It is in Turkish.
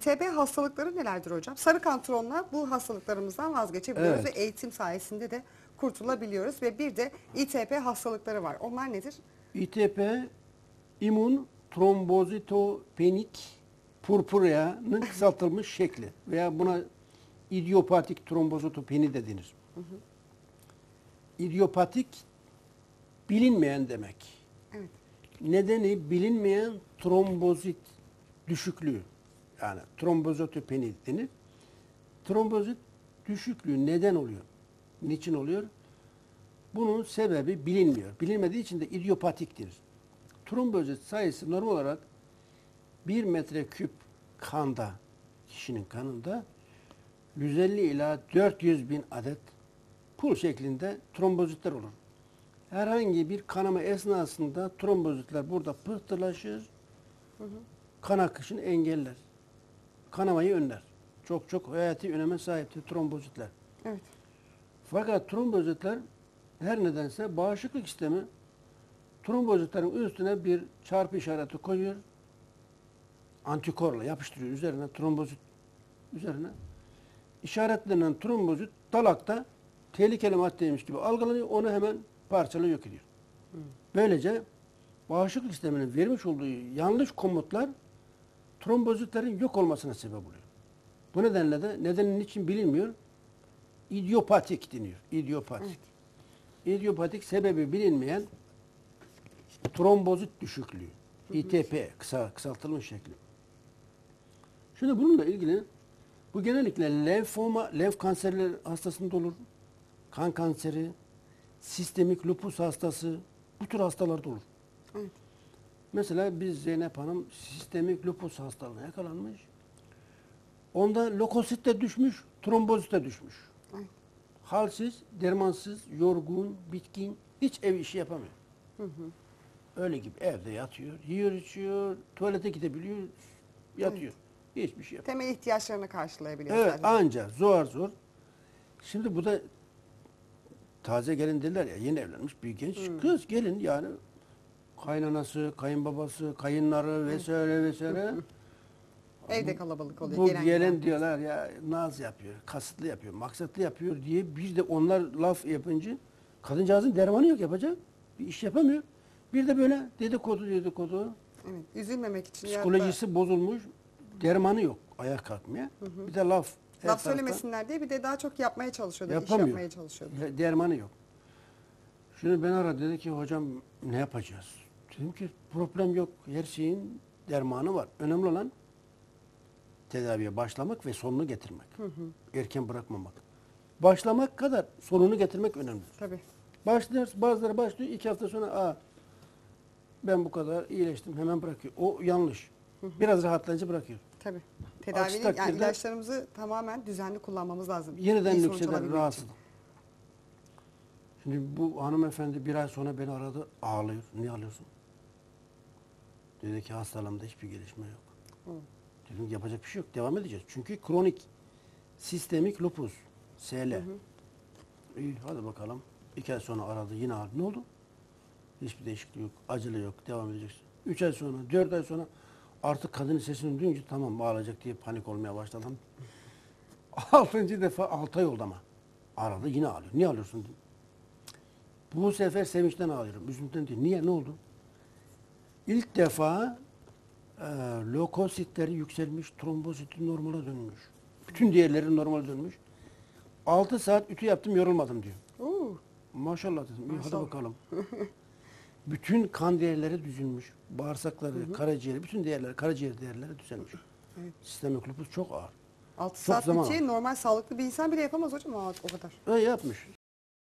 İTB hastalıkları nelerdir hocam? Sarı kantaronla bu hastalıklarımızdan vazgeçebiliyoruz Evet. ve eğitim sayesinde de kurtulabiliyoruz. Ve bir de İTB hastalıkları var. Onlar nedir? İTP, immün trombozitopenik purpurea'nın kısaltılmış şekli veya buna idiopatik trombozitopeni de denir. İdiopatik bilinmeyen demek. Evet. Nedeni bilinmeyen trombozit düşüklüğü. Yani trombozitopeni denir. Trombozit düşüklüğü neden oluyor? Niçin oluyor? Bunun sebebi bilinmiyor. Bilinmediği için de idiopatik denir. Trombozit sayısı normal olarak 1 metreküp kanda, kişinin kanında 150 ila 400 bin adet pul şeklinde trombozitler olur. Herhangi bir kanama esnasında trombozitler burada pıhtılaşır, kan akışını engeller, kanamayı önler. Çok hayati öneme sahiptir trombozitler. Evet. Fakat trombozitler her nedense bağışıklık sistemi trombozitlerin üstüne bir çarpı işareti koyuyor. Antikorla yapıştırıyor üzerine, trombozit üzerine. İşaretlenen trombozit dalakta tehlikeli maddeymiş gibi algılanıyor. Onu hemen parçalıyor, yok ediyor. Böylece bağışıklık sisteminin vermiş olduğu yanlış komutlar trombozitlerin yok olmasına sebep oluyor. Bu nedenle de nedenin için bilinmiyor. İdiopatik deniyor. İdiopatik. İdiopatik sebebi bilinmeyen trombozit düşüklüğü. İTP kısaltılmış şekli. Şimdi bununla ilgili bu genellikle lenfoma, lenf kanserleri hastasında olur. Kan kanseri, sistemik lupus hastası, bu tür hastalarda olur. Evet. Mesela biz Zeynep Hanım sistemik lupus hastalığına yakalanmış. Onda lökosit de düşmüş, trombozit de düşmüş. Evet. Halsiz, dermansız, yorgun, bitkin, hiç ev işi yapamıyor. Öyle gibi evde yatıyor, yiyor, içiyor, tuvalete gidebiliyor, yatıyor. Hiçbir şey yapamıyor. Temel ihtiyaçlarını karşılayabiliyor Evet, sadece. anca zor. Şimdi bu da taze gelin derler ya, yeni evlenmiş bir genç kız gelin yani kaynanası, kayınbabası, kayınları vesaire. Evde kalabalık oluyor. Bu gelen giden. gelin diyorlar ya naz yapıyor, kasıtlı yapıyor, maksatlı yapıyor diye bir de onlar laf yapınca kadıncağızın dermanı yok yapacak. Bir iş yapamıyor. Bir de böyle dedikodu. Evet. Üzülmemek için. Psikolojisi bozulmuş, dermanı yok, ayağa kalkmaya. Bir de laf. her Laf taraftan söylemesinler diye bir de daha çok yapmaya çalışıyordu. İş yapamıyor. yapmaya çalışıyordu. Dermanı yok. Şimdi ben aradı dedi ki hocam ne yapacağız? Dedim ki problem yok. Her şeyin dermanı var. Önemli olan tedaviye başlamak ve sonunu getirmek. Erken bırakmamak. Başlamak kadar sonunu getirmek önemli. Tabii. Bazıları başlıyor 2 hafta sonra ben bu kadar iyileştim hemen bırakıyor. O yanlış. Biraz rahatlayınca bırakıyor. Tabii. Aksi Tedavinin takdirde yani ilaçlarımızı tamamen düzenli kullanmamız lazım. Yeniden İyi sonuç nükseder alabilmek rahatsız. için. Şimdi bu hanımefendi bir ay sonra beni aradı ağlıyor. Niye ağlıyorsun? Dedi ki hastalığımda hiçbir gelişme yok. Dedim yapacak bir şey yok. Devam edeceğiz. Çünkü kronik sistemik lupus. SL. İyi hadi bakalım. 2 ay sonra aradı yine ağladı. Ne oldu? Hiçbir değişiklik yok. Acele yok. Devam edeceksin. 3 ay sonra, 4 ay sonra artık kadının sesini duyunca tamam ağlayacak diye panik olmaya başladım. 6. defa 6 ay oldu ama. Aradı yine ağlıyor. Niye ağlıyorsun? Dedim. Bu sefer sevinçten ağlıyorum. Üzüntüden değil. Niye? Ne oldu? İlk defa lökositleri yükselmiş, trombositi normale dönmüş. Bütün diğerleri normale dönmüş. 6 saat ütü yaptım, yorulmadım diyor. Oo. Maşallah dedim. İyi hadi Maşallah. bakalım. Bütün kan değerleri düzülmüş. Bağırsakları, karaciğeri, bütün değerler, karaciğer değerleri düzelmiş. Evet. Sistemik lupus çok ağır. 6 Çok saat zaman bütçeyi alır. normal sağlıklı bir insan bile yapamaz hocam o kadar. Öyle yapmış.